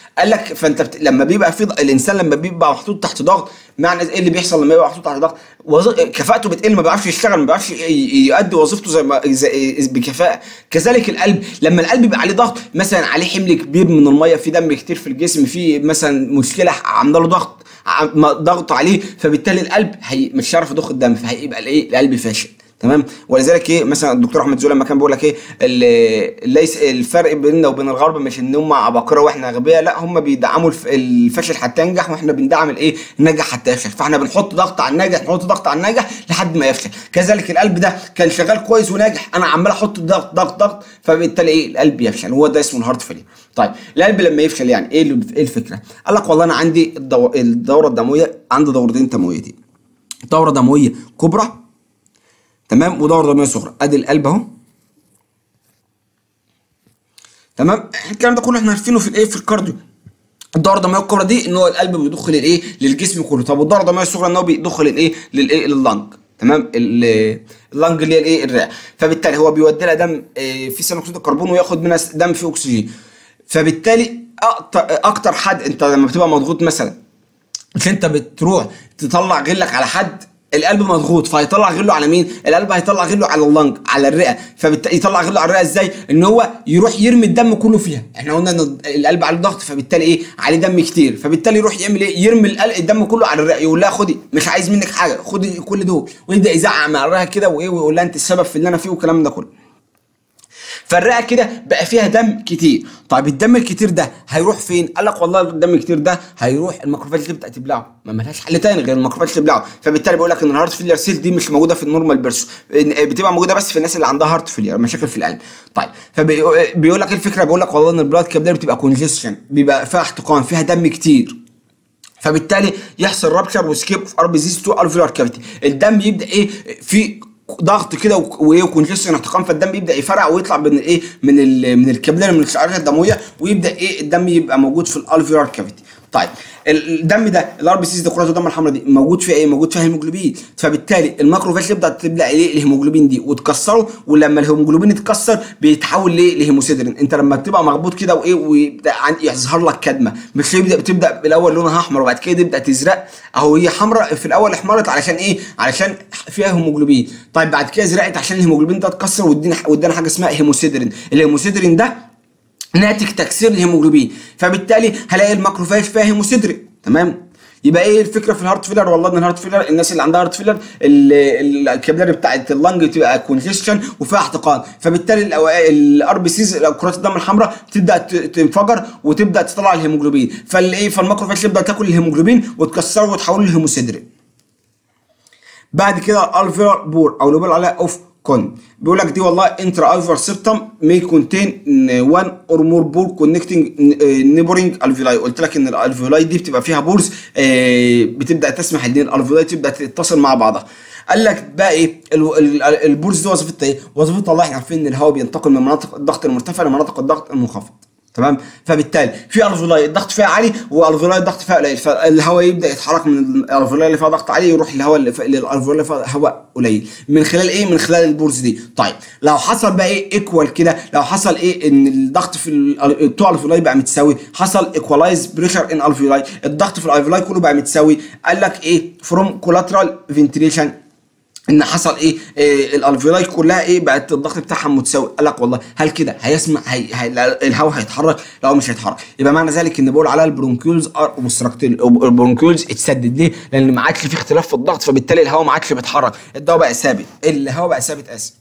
قال لك فانت لما بيبقى في الانسان لما بيبقى محطوط تحت ضغط، معنى ايه اللي بيحصل لما يبقى محطوط تحت ضغط؟ كفاءته بتقل، ما بيعرفش يشتغل، ما بيعرفش يؤدي وظيفته بكفاءه. كذلك القلب لما القلب يبقى عليه ضغط، مثلا عليه حمل كبير من الميه، في دم كتير في الجسم، في مثلا مشكله عامله له ضغط عليه، فبالتالي القلب مش هيعرف يضخ الدم، فهيبقى الايه القلب فاشل. تمام. ولذلك ايه مثلا الدكتور احمد زويل لما كان بيقول لك ايه ليس الفرق بيننا وبين الغرب مش ان هم عباقره واحنا اغبياء، لا هم بيدعموا الفشل حتى ينجح، واحنا بندعم الايه الناجح حتى يفشل. فاحنا بنحط ضغط على الناجح، نحط ضغط على الناجح لحد ما يفشل. كذلك القلب ده كان شغال كويس وناجح، انا عمال احط ضغط ضغط ضغط، فبالتالي ايه القلب يفشل. هو ده اسمه الهارت فيلير. طيب القلب لما يفشل يعني ايه الفكره؟ قال لك والله انا عندي الدوره الدمويه، عندي دورتين دمويتين، دوره دمويه كبرى تمام ودوره دمويه صغرى. ادي القلب اهو تمام. الكلام ده كله احنا عارفينه في الايه في الكارديو. الدوره الدمويه الكبرى دي ان هو القلب بيضخ للايه للجسم كله. طب والدوره الدمويه الصغرى ان هو بيضخ للايه لللنج. تمام. اللنج اللي هي الايه الرئه، فبالتالي هو بيودي لها دم في ثاني اكسيد الكربون وياخد منها دم فيه اكسجين. فبالتالي اكتر حد انت لما بتبقى مضغوط مثلا، مش انت بتروح تطلع غلك على حد، القلب مضغوط فهيطلع غله على مين؟ القلب هيطلع غله على اللنج، على الرئه. فبالتالي يطلع غله على الرئه ازاي؟ ان هو يروح يرمي الدم كله فيها. احنا قلنا ان القلب عليه ضغط، فبالتالي ايه عليه دم كتير، فبالتالي يروح يعمل ايه؟ يرمي الدم كله على الرئه، يقول لها خدي مش عايز منك حاجه، خدي كل دول، ويبدا يزعق مع الرئه كده وايه ويقول لها انت السبب في اللي انا فيه والكلام ده كله. فالرئه كده بقى فيها دم كتير. طيب الدم الكتير ده هيروح فين؟ قال لك والله الدم الكتير ده هيروح الماكروفاج تبدا تبلعه، ما ملهاش حل تاني غير الماكروفاج تبلعه. فبالتالي بيقول لك ان الهارت فيلير سيل دي مش موجوده في النورمال بيرسون، بتبقى موجوده بس في الناس اللي عندها هارت فيلير، مشاكل في القلب. طيب فبيقول لك ايه الفكره؟ بيقول لك والله ان البلاد كابيلاري بتبقى كونجستشن، بيبقى فيها احتقان، فيها دم كتير، فبالتالي يحصل رابشر وسكيب في اربيزيس تو الفيلار كافيتي. الدم يبدا ايه في ضغط كده وكونجستشن احتقان، فالدم يبدا يفرع ويطلع من الايه من الكابيلاري من الشعيرات الدمويه، ويبدا ايه الدم يبقى موجود في الالفيولار كافيتي. طيب الدم ده الار بي سيز، ده كرات الدم الحمراء دي، موجود فيها ايه؟ موجود فيها هيموجلوبين. فبالتالي الماكروفاج تبدا ايه الهيموجلوبين دي وتكسره، ولما الهيموجلوبين يتكسر بيتحول لهيموسيدرين. انت لما بتبقى مخبوط كده وايه ويبدا يظهر لك كدمه، مش بتبدا بالاول لونها احمر وبعد كده تبدا تزرق، اهو هي حمراء في الاول احمرت علشان ايه؟ علشان فيها هيموجلوبين. طيب بعد كده زرقت عشان الهيموجلوبين ده اتكسر وادانا حاجه اسمها هيموسيدرين. الهيموسيدرين ده ناتج تكسير الهيموجلوبين، فبالتالي هلاقي الماكروفاج فيها هيموسيدرين. تمام. يبقى ايه الفكره في الهارت فيلر؟ والله ان الهارت فيلر الناس اللي عندها هارت فيلر الكابيلاري بتاعت اللنج بتبقى كونجستشن وفيها احتقان، فبالتالي الار بي سيز كرات الدم الحمراء تبدا تنفجر وتبدا تطلع الهيموجلوبين، فالماكروفاج تبدا تاكل الهيموجلوبين وتكسره وتحوله لهيموسيدرين. بعد كده الالفيولار بور او اللي بيقول عليها اوف كون، بيقول لك دي والله انترا الفيولار سيبتم مي كونتين 1 اور مور بور كونكتنج نيبورنج الفيولاي. قلت لك ان الالفيولاي دي بتبقى فيها بورز بتبدا تسمح ان الالفيولاي تبدا تتصل مع بعضها. قال لك بقى ايه البورز دي وظيفتها ايه؟ وظيفتها والله احنا عارفين ان الهواء بينتقل من مناطق الضغط المرتفع لمناطق الضغط المنخفض. تمام. فبالتالي في الفيولاي الضغط فيها عالي والفيولاي الضغط فيها قليل، فالهواء يبدا يتحرك من الالفيولاي اللي فيها ضغط عالي يروح للالفيولاي اللي فيها هواء قليل، من خلال ايه؟ من خلال البورز دي. طيب لو حصل بقى ايه ايكوال كده، لو حصل ايه ان الضغط في بتوع الالفيولاي بقى متساوي، حصل ايكوالايز بريشر ان الفيولاي، الضغط في الالفيولاي كله بقى متساوي. قال لك ايه فروم كولاترال فنتيليشن، ان حصل ايه الالفيولاي كلها ايه بقت الضغط بتاعها متساوي. قال لك والله هل كده هيسمع الهواء هيتحرك؟ لا مش هيتحرك. يبقى معنى ذلك ان بقول على البرونكيولز ار اوبستراكتد، البرونكيولز اتسدد. ليه؟ لان ما عادش في اختلاف في الضغط، فبالتالي الهواء ما عادش بيتحرك، الهواء بقى ثابت، الهواء بقى ثابت اسف.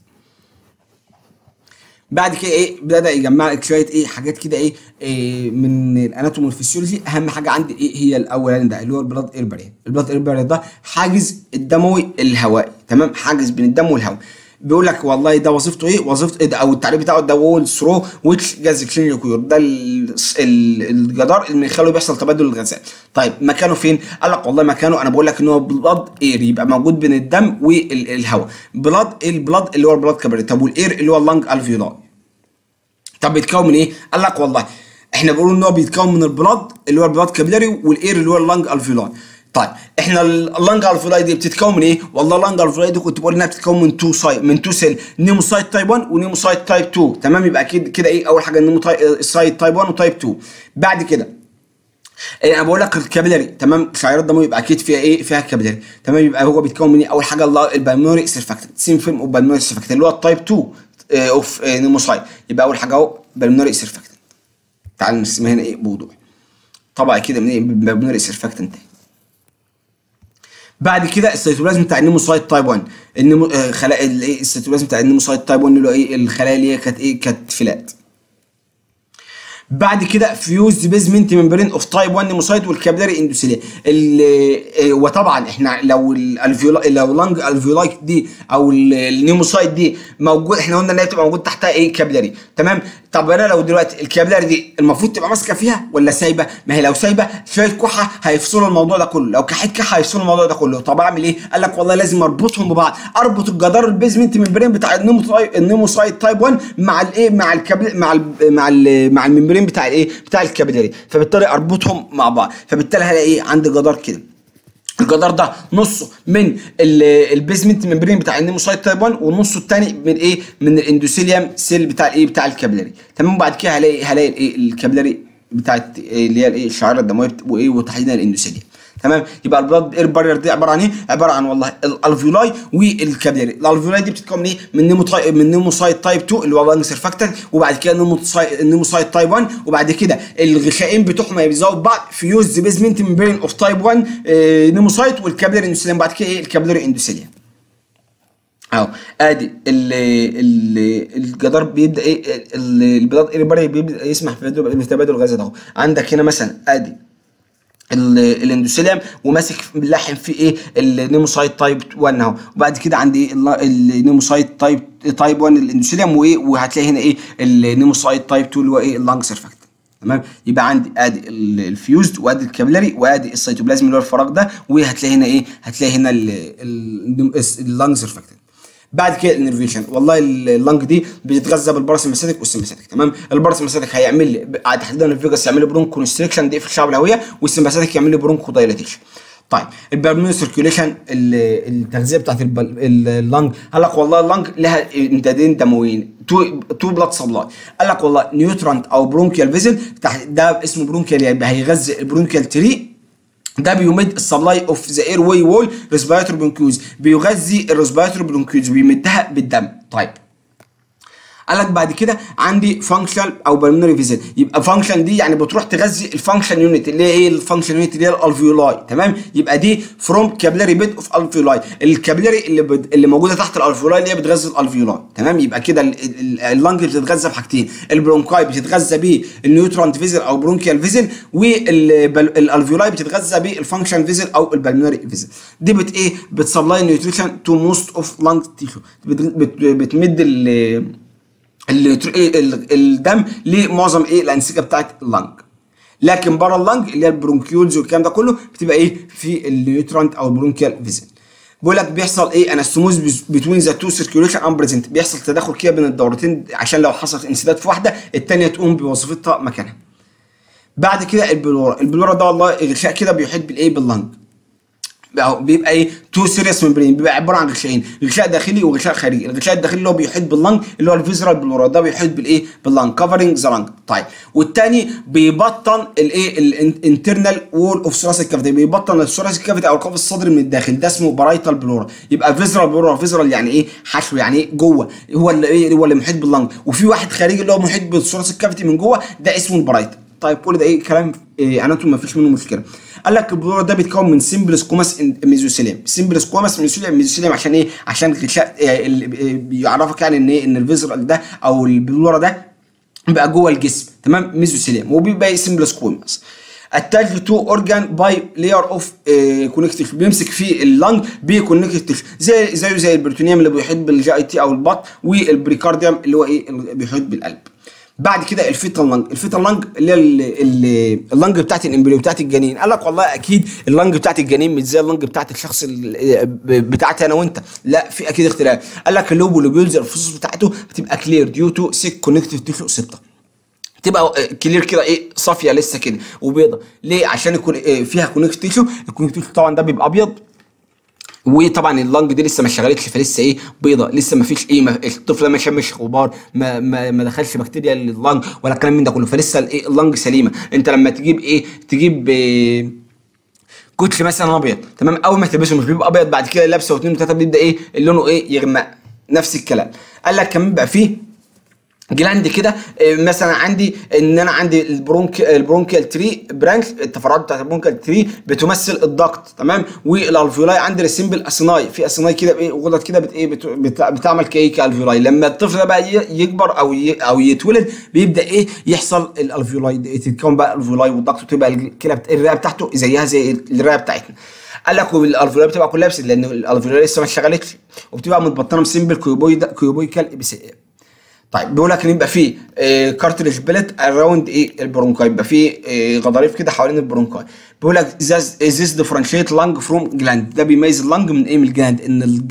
بعد كده ايه بدا يجمع لك شويه ايه حاجات كده ايه من الاناتومي والفسيولوجي. اهم حاجه عندي ايه هي الاولاني ده اللي هو البلاد اير بارير. البلاد اير بارير ده حاجز الدموي الهوائي. تمام. حاجز بين الدم والهواء. بيقول لك والله ده وظيفته ايه؟ وظيفته ده او التعريف بتاعه ده وول ثرو ويتش جاز اكسشينج كيور، ده الجدار اللي بيخليه بيحصل تبادل الغازات. طيب مكانه فين؟ قال لك والله مكانه انا بقول لك ان هو بلاد اير، يبقى موجود بين الدم والهواء. البلاد اللي هو البلاد كابيلاري. طب والاير اللي هو اللنج الفيولاي. طب بيتكون من ايه؟ قال لك والله احنا بنقول ان هو بيتكون من البلاد اللي هو البلاد كابيلاري والاير اللي هو اللنج الفيولاي. طيب احنا اللنج الفيولاي دي بتتكون من ايه؟ والله اللنج الفيولاي دي كنت بقول انها بتتكون من تو سيل، نيموسايت تايب 1 ونيموسايت تايب 2. تمام. يبقى اكيد كده ايه اول حاجه النيموسايت تايب 1 وتايب 2. بعد كده انا بقول لك الكابيلاري تمام، شعيرات الدمويه يبقى اكيد فيها ايه؟ فيها كابيلاري تمام. يبقى هو بيتكون من ايه؟ اول حاجه البلمونري سيرفاكتنت، سيم فيلم اوف بالمونري سيرفاكتنت اللي هو التايب 2 اوف نيموسايت. يبقى اول حاجه اهو بالمونري سيرفاكتنت. تعال نرسمها هنا ايه بوضوح. طبعا كده من ايه؟ بالمونري سيرفاكتنت. بعد كده السيتوبلازم بتاع النيموسايت تايب 1، خلايا الايه؟ السيتوبلازم بتاع النيموسايت تايب 1 اللي هو ايه؟ الخلايا اللي هي كانت ايه؟ كانت فلات. بعد كده فيوز بيزمنت ممبرين اوف تايب 1 نيموسايت والكابيلاري اندوثيليا. وطبعا احنا لو لو لانج الفيولاي دي او النيموسايت دي موجود، احنا قلنا ان هي بتبقى موجود تحتها ايه؟ كابيلاري تمام. طب انا لو دلوقتي الكابيلاري دي المفروض تبقى ماسكه فيها ولا سايبه؟ ما هي لو سايبه شويه كحه هيفصلوا الموضوع ده كله، لو كحيت كحه هيفصلوا الموضوع ده كله. طب اعمل ايه؟ قال لك والله لازم اربطهم ببعض، اربط الجدار البيزمنت ممبرين بتاع النيموسايت تايب 1 مع الايه؟ مع الكابيلاري مع الممبرين بتاع الايه؟ بتاع الكابيلاري، فبالتالي اربطهم مع بعض. فبالتالي هلاقي ايه؟ عندي جدار كده، الجدار ده نصه من البيزمنت ممبرين بتاع النيموسايت تايب 1 والنص الثاني من ايه؟ من الاندوثيليوم سيل بتاع الايه؟ بتاع الكابيلاري تمام. وبعد كده هلاقي الايه؟ الكابيلاري بتاعت اللي هي الايه؟ الشعيره الدمويه وايه؟ وتحديدا الاندوثيليوم تمام. يبقى البلاد اير بارير دي عباره عن ايه؟ عباره عن والله الالفيولاي والكابيلاري. الالفيولاي دي بتتكون من ايه؟ من نيموسايت تايب 2 اللي هو لانج سيرفاكتنت، وبعد كده النيموسايت تايب 1، وبعد كده الغشائين بتوعهم هيبقوا ببعض فيوز بيزمنت ممبرين اوف تايب 1 نيموسايت والكابيلاري اندوثيليوم. بعد كده ايه؟ الكابيلاري اندوثيليوم اهو. ادي الجدار بيبدا ايه؟ البلاد اير بارير بيبدا يسمح بتبادل الغازات اهو. عندك هنا مثلا ادي الاندوثيليوم وماسك لاحم في ايه؟ النيموسايت تايب 1 اهو. وبعد كده عندي ايه؟ النيموسايت تايب 1 الاندوثيليوم، وايه؟ وهتلاقي هنا ايه؟ النيموسايت تايب 2 اللي هو ايه؟ اللانج سيرفاكتنت تمام. يبقى عندي ادي الفيوزد وادي الكابيلاري وادي السيتوبلازم اللي هو الفراغ ده، وهتلاقي هنا ايه؟ هتلاقي هنا اللانج سيرفاكتنت. بعد كده الانرفيشن، والله اللنج دي بتتغذى بالباراسمباثيك والسمباثيك تمام. الباراسمباثيك هيعمل لي تحديدا الفيجاس يعمل لي برونكو كونستريكشن دي في الشعب الهويه، والسمباثيك يعمل لي برونكو دايلاتيشن. طيب البلمونري سيركيوليشن، التغذيه بتاعت اللنج، قال لك والله اللنج لها امدادين دمويين، تو بلاد سبلاي. قال لك والله نيوترانت او برونكيال فيزل ده اسمه برونكيال، يبقى هيغذي البرونكيال تري، ده بيمد السبلاي اوف ذا اير واي وول ريسبيراتوري برونكيوز، بيغذي الريسبيراتوري برونكيوز بيمدها بالدم. طيب قال لك بعد كده عندي فانكشن او بالمونري فيزل، يبقى فانكشن دي يعني بتروح تغذي الفانكشن يونت اللي هي ايه؟ الفانكشن يونت اللي هي الالفيولاي تمام. يبقى دي فروم كابيلاري بيد اوف الفيولاي، الكابيلاري اللي موجوده تحت الالفيولاي اللي هي بتغذي الالفيولاي تمام. يبقى كده اللنج بتتغذى بحاجتين، البرونكاي بتتغذى بالنيوترانت فيزل او برونكيال فيزل، والالفيولاي بتتغذى بالفانكشن فيزل او البالمونري فيزل. دي ايه؟ بتسبلاي نيوتريشن تو موست اوف لانج تيشو، بتمد الدم لمعظم ايه؟ الانسجه بتاعت اللنج. لكن بره اللنج اللي هي البرونكيولز والكلام ده كله بتبقى ايه؟ في النيوترانت او البرونكيال فيزل. بيقول لك بيحصل ايه؟ انستموز بتوين ذا تو سيركيوليشن ام بريزنت، بيحصل تداخل كده بين الدورتين عشان لو حصلت انسداد في واحده الثانيه تقوم بوظيفتها مكانها. بعد كده البلورا ده والله غشاء كده بيحيط بالايه؟ باللنج، بيبقى ايه؟ تو سيريس ممبرين، بيبقى عباره عن غشاءين، غشاء داخلي وغشاء خارجي. الغشاء الداخلي اللي هو بيحيط باللنج اللي هو الفيزرال بلورا، ده بيحيط بالايه؟ باللنج كفرنج ذا لنج. طيب والثاني بيبطن الايه؟ الانترنال وول اوف ثوراسيك كافيتي، بيبطن الثوراسيك كافيتي او القفص الصدري من الداخل، ده اسمه بارايتال بلورا. يبقى فيزرال بلورا، فيزرال يعني ايه؟ حشو، يعني ايه؟ جوه، هو اللي ايه؟ هو اللي محيط باللنج. وفي واحد خارجي اللي هو محيط بالثوراسيك كافيتي من جوه، ده اسمه البرايتال. طيب كل ده ايه؟ كلام اناتومي ما فيش منه مشكله. قال لك البلورا ده بيتكون من سمبل سكوماس ميزوثيليوم، سمبل سكوماس ميزوثيليوم عشان ايه؟ عشان غشاء بيعرفك يعني ان ايه؟ ان الفيزرال ده او البلورا ده بيبقى جوه الجسم تمام، ميزوثيليوم، وبيبقى سمبل سكوماس اتاج تو اورجان باي لاير اوف كونكتيف، بيمسك فيه اللنج بكونكتيف زي البريتونيوم اللي بيحيط بالجي اي تي او البط، والبريكارديوم اللي هو ايه؟ اللي بيحيط بالقلب. بعد كده الفيتال لانج، الفيتال لانج اللي هي اللانج بتاعت الامبريو بتاعت الجنين. قال لك والله اكيد اللانج بتاعت الجنين مش زي اللانج بتاعت الشخص بتاعتي انا وانت، لا في اكيد اختلاف. قال لك اللوبولوبيولز الفصوص بتاعته بتبقى كلير ديو تو سيك كونكتيف تيشو سبتة، تبقى كلير كده ايه؟ صافيه لسه كده وبيضه. ليه؟ عشان يكون فيها كونكتيف تيشو، الكونكتيف طبعا ده بيبقى ابيض وطبعا اللنج دي لسه ما اشتغلتش، فلسه ايه بيضه، لسه ما فيش ايه، الطفل ما شمش غبار، ما دخلش بكتيريا لللنج ولا الكلام من ده كله، فلسه الايه اللنج سليمه. انت لما تجيب ايه، تجيب كوتش مثلا ابيض، تمام، اول ما تلبسه مش بيبقى ابيض، بعد كده لابسه واثنين وثلاثه بيبدا ايه لونه ايه يغمق. نفس الكلام. قال لك كمان بقى فيه جلاند كده، مثلا عندي ان انا عندي البرونكيال تري برانش، التفرعات بتاعت البرونكيال تري بتمثل الضغط، تمام، والالفيولاي عندي السيمبل اسيناي، في اسيناي كده ايه غدد كده بتعمل كيك الفيولاي. لما الطفل ده بقى يكبر او يتولد بيبدا ايه يحصل الالفيولاي تتكون بقى الالفيولاي والضغط، وتبقى الكلى الرئه بتاعته زيها زي الرئه بتاعتنا. قال لك والالفيولاي بتبقى كلها بس لان الالفيولاي لسه ما اشتغلتش، وبتبقى متبطنه بسيمبل كيوبويكال ابيثيليوم. طيب بيقول لك ان يبقى فيه كارتريج بلت اراوند ايه البرونكاي، يبقى فيه غضاريف كده حوالين البرونكاي. بيقول لك ذيس ديفرنشيت لانج فروم جلاند، ده بيميز اللانج من ايه، من الجلاند.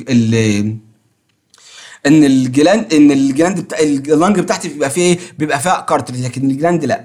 ان الجلاند بتاع اللانج بتاعتي بيبقى فيه ايه، بيبقى فيها كارتريج، لكن الجلاند لا.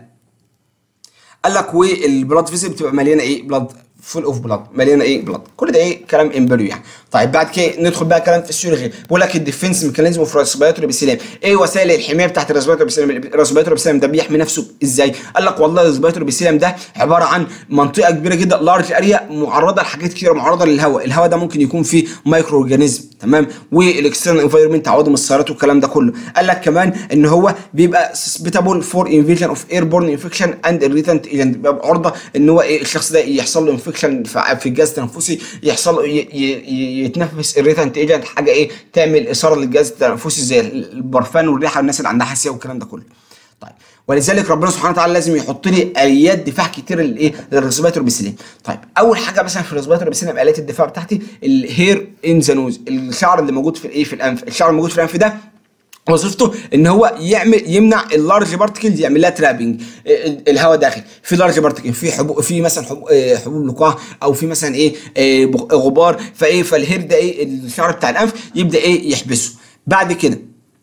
قال لك والبلاد فيزل بتبقى مليانه ايه بلاد، فول اوف بلاد، مليانه ايه بلاد. كل ده ايه كلام امبريو يعني. طيب بعد كده ندخل بقى كلام في السيولوجي. بيقول لك الديفنس ميكانيزم اوف ريسبيراتوري ابيثيليوم، ايه وسائل الحمايه بتاعت الريسبيراتوري ابيثيليوم ده بيحمي نفسه ازاي؟ قال لك والله الريسبيراتوري ابيثيليوم ده عباره عن منطقه كبيره جدا، لارج اريا، معرضه لحاجات كتيره، معرضه للهواء، الهواء ده ممكن يكون فيه مايكرو اورجانيزم، تمام، والاكسترنال انفايرمنت، عوادم السيارات والكلام ده كله. قال لك كمان ان هو بيبقى سسبيتابل فور انفيجن اوف ايربورن انفكشن اند irritant ايجنت، بيبقى عرضه ان هو ايه الشخص ده يحصل له انفكشن في الجهاز التنفسي، يحصل يتنفس irritant ايجنت، حاجه ايه تعمل اثاره للجهاز التنفسي زي البرفان والريحه والناس اللي عندها حساسيه والكلام ده كله. طيب ولذلك ربنا سبحانه وتعالى لازم يحط لي اليات دفاع كتير للايه للريسبيراتوري ابيثيليوم. طيب اول حاجه مثلا في الريسبيراتوري ابيثيليوم اليات الدفاع بتاعتي الهير ان ذا نوز، الشعر اللي موجود في الايه في الانف. الشعر الموجود في الانف ده وظيفته ان هو يمنع اللارج بارتكلز، يعمل لها ترابنج، الهواء داخل في لارج بارتكل، في حبوب، في مثلا حبوب لقاح، او في مثلا ايه غبار، فالهير ده ايه الشعر بتاع الانف يبدا ايه يحبسه. بعد كده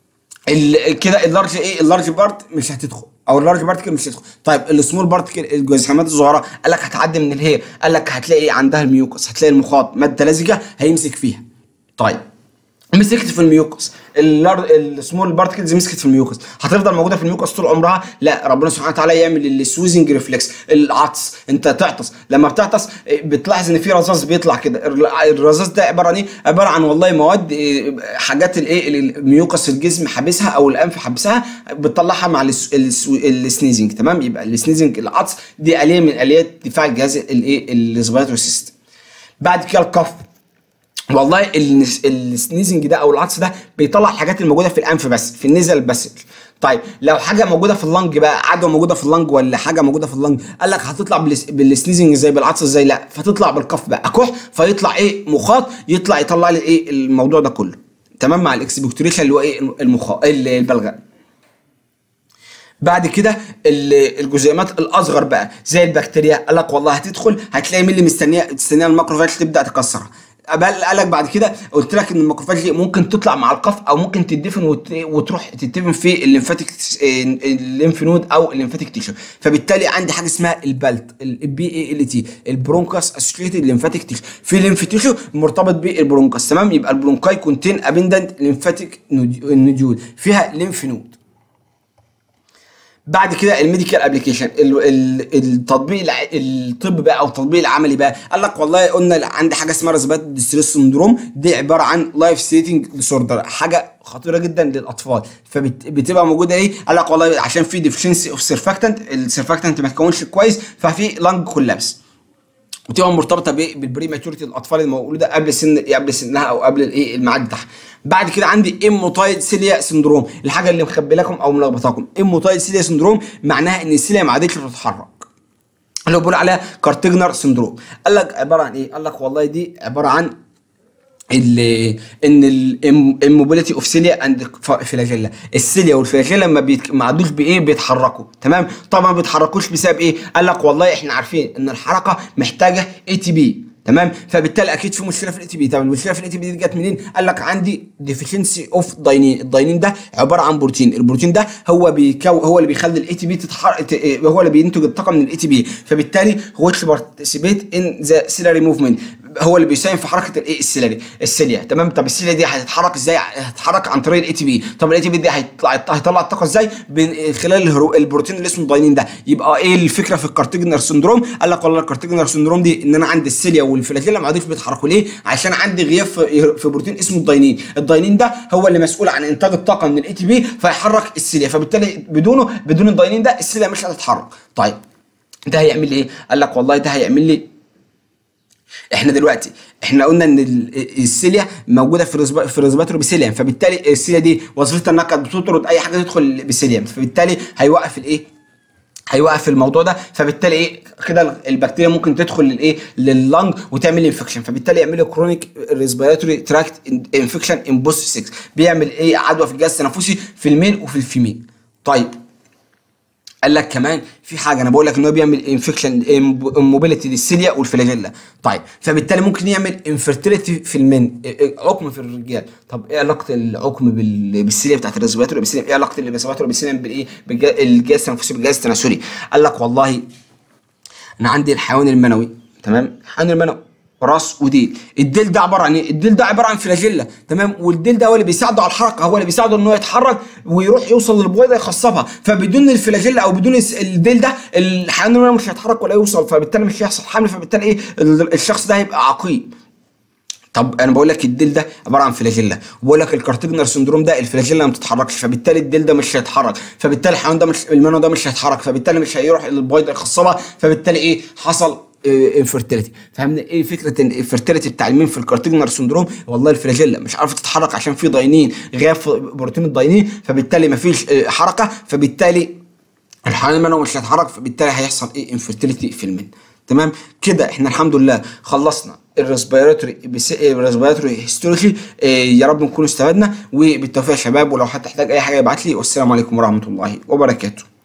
كده اللارج بارت مش هتدخل، او اللارج بارتكل مش هتدخل. طيب السمول بارتكل الجزيئات الصغيره قال لك هتعدي من الهير، قال لك هتلاقي عندها الميوكس، هتلاقي المخاط ماده لزجه هيمسك فيها. طيب مسكت في الميوكس، السمول بارتكلز مسكت في الميوكس، هتفضل موجوده في الميوكس طول عمرها؟ لا، ربنا سبحانه وتعالى يعمل السويزنج ريفلكس، العطس. انت تعطس، لما بتعطس بتلاحظ ان في رذاذ بيطلع كده، الرذاذ ده عباره عن ايه؟ عباره عن والله مواد، حاجات الايه الميوكس الجسم حابسها او الانف حابسها، بتطلعها مع السنيزنج، تمام. يبقى السنيزنج العطس دي اليه من اليات دفاع الجهاز الايه الريسبيراتوري سيستم. بعد كده الكف، والله السنيزنج ده او العطس ده بيطلع الحاجات الموجوده في الانف بس، في النزل بس. طيب لو حاجه موجوده في اللنج بقى، عدوى موجوده في اللنج ولا حاجه موجوده في اللنج، قال لك هتطلع بالسنيزنج زي بالعطس ازاي؟ لا، فتطلع بالكف بقى، اكح فيطلع ايه مخاط، يطلع لي ايه الموضوع ده كله، تمام، مع الاكسبكتوريشن اللي هو ايه المخاط البلغم. بعد كده الجزيئات الاصغر بقى زي البكتيريا، قال لك والله هتدخل هتلاقي مين اللي مستنيه الماكروفاج تبدا تكسرها. قال لك بعد كده قلت لك ان الماكروفاج دي ممكن تطلع مع القف، او ممكن تدفن وتروح تدفن في الليمف نود او الليمفاتيك تيشو. فبالتالي عندي حاجه اسمها البلت، الBALT، البرونكاس اسوشيتد ليمفاتيك تيشو، في ليمف تيشو مرتبط بالبرونكاس، تمام. يبقى البرونكاي كونتين ابندنت ليمفاتيك نوديول، فيها ليمف نود. بعد كده الميديكال ابلكيشن، التطبيق الطب بقى او التطبيق العملي بقى. قال لك والله قلنا عندي حاجه اسمها ريسبيراتوري ديستريس سندروم، دي عباره عن لايف ثريتنج ديسوردر، حاجه خطيره جدا للاطفال، فبتبقى موجوده ايه؟ قال لك والله عشان في ديفشنسي اوف سيرفاكتنت، السيرفاكتنت ما تكونش كويس، ففي لانج كولابس، وتبقى مرتبطه بالبري ماتوريتي، الاطفال المولوده قبل سنها او قبل الايه الميعاد بتاعها. بعد كده عندي اموتايد سيليا سندروم، الحاجه اللي مخبي لكم او ملخبطاكم، اموتايد سيليا سندروم معناها ان السيليا ما عادتش بتتحرك، اللي هو بيقول عليها كارتيجنر سندروم. قال لك عباره عن ايه؟ قال لك والله دي عباره عن ان الموبيليتي اوف سيليا اند فلاجيلا، السيليا والفلاجيلا ما عادوش بايه بيتحركوا، تمام. طبعا ما بيتحركوش بسبب ايه؟ قال لك والله احنا عارفين ان الحركه محتاجه ATP، تمام. فبالتالي اكيد في مشكله في الATP. طب المشكله في الATP دي جت منين؟ قال لك عندي ديفيشنسي اوف داينين، الداينين ده عباره عن بروتين، البروتين ده هو اللي بيخلي الATP تتحرك، هو اللي بينتج الطاقه من الATP، فبالتالي هو بارتيسيبيت ان ذا سيلاري موفمنت، هو اللي بيساهم في حركه الايه السيليا تمام. طب السيليا دي هتتحرك ازاي؟ هتتحرك عن طريق الاي تي بي. طب الاي تي بي دي هيطلع الطاقه ازاي؟ خلال البروتين اللي اسمه الداينين ده. يبقى ايه الفكره في الكارتيجنر سندروم؟ قال لك والله الكارتيجنر سندروم دي ان انا عندي السيليا والفلاجيلا ما عادوش بيتحركوا. ليه؟ عشان عندي غياب في بروتين اسمه الداينين. الداينين ده هو اللي مسؤول عن انتاج الطاقه من الاي تي بي فيحرك السيليا، فبالتالي بدون الداينين ده السيليا مش هتتحرك. طيب ده هيعمل لي ايه؟ قال لك والله ده هيعمل لي، احنا دلوقتي قلنا ان السيليا موجوده في الريزباتور بسيليوم، فبالتالي السيليا دي وظيفتها انها كانت بتطرد اي حاجه تدخل بسيليوم، فبالتالي هيوقف الايه؟ هيوقف الموضوع ده. فبالتالي ايه كده البكتيريا ممكن تدخل لللنج وتعمل انفكشن، فبالتالي يعمل كرونيك ريسبيراتوري تراكت انفكشن ان بوست 6. بيعمل ايه؟ عدوى في الجهاز التنفسي في الميل وفي الفيميل. طيب قال لك كمان في حاجه، انا بقول لك ان هو بيعمل انفكشن موبيليتي للسيليا والفلاجيلا. طيب فبالتالي ممكن يعمل انفيرتيليتي في المن، عقم في الرجال. طب ايه علاقه العقم بالسيليا بتاعت الريسبيراتوري بالسيليا؟ ايه علاقه الريسبيراتوري بالسيليا بالايه؟ بالجهاز التنفسي بالجهاز التناسلي. قال لك والله انا عندي الحيوان المنوي تمام، الحيوان المنوي راس وديل. الديل ده عباره عن ايه؟ الديل ده عباره عن فلاجيلا تمام، والديل ده هو اللي بيساعده على الحركه، هو اللي بيساعده ان هو يتحرك ويروح يوصل للبويضه يخصبها. فبدون الفلاجيلا او بدون الديل ده الحيوان المنوي مش هيتحرك ولا يوصل، فبالتالي مش هيحصل حمل، فبالتالي ايه الشخص ده هيبقى عقيم. طب انا بقول لك الديل ده عباره عن فلاجيلا، وبقول لك الكارتيجنر سندروم ده الفلاجيلا ما بتتحركش، فبالتالي الديل ده مش هيتحرك، فبالتالي الحيوان ده المنوي ده مش هيتحرك، فبالتالي مش هيروح للبويضه يخصبها، فبالتالي ايه حصل؟ انفيرتيليتي. فهمنا ايه فكره الانفيرتيليتي بتاع المين في الكارتيجنر سندروم؟ والله الفلاجيلا مش عارفه تتحرك عشان في داينين، غياب في بروتين الداينين، فبالتالي ما فيش حركه، فبالتالي الحيوان المنوي مش هيتحرك، فبالتالي هيحصل ايه؟ انفيرتيليتي في المين. تمام كده احنا الحمد لله خلصنا الريسبيراتوري هيستولوجي. يا رب نكون استفدنا، وبالتوفيق يا شباب، ولو حد احتاج اي حاجه يبعت لي، والسلام عليكم ورحمه الله وبركاته.